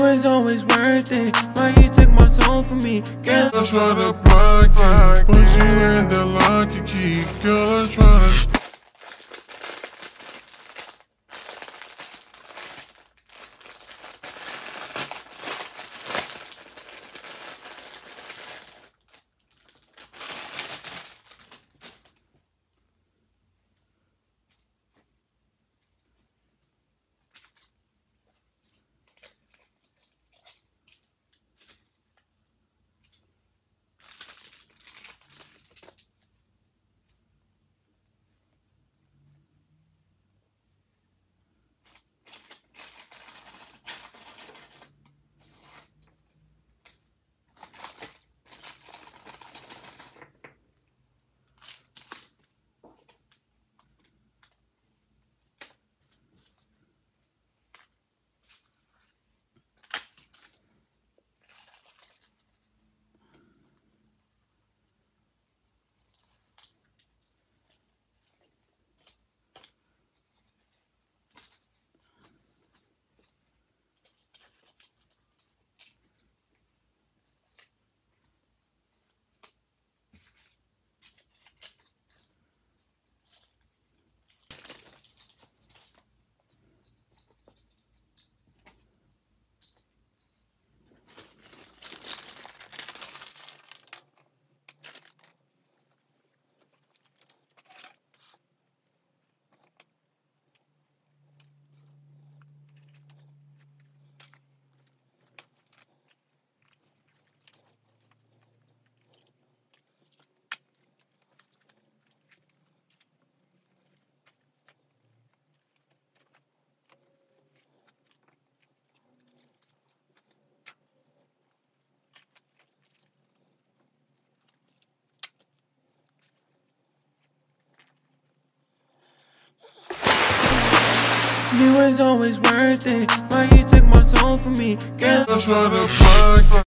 was always worth it. Why you took my soul from me? Girl, I try to block you, put you in the lock and key. Girl, I try to you was always worth it. Why you took my soul from me? Girl, I try to block you.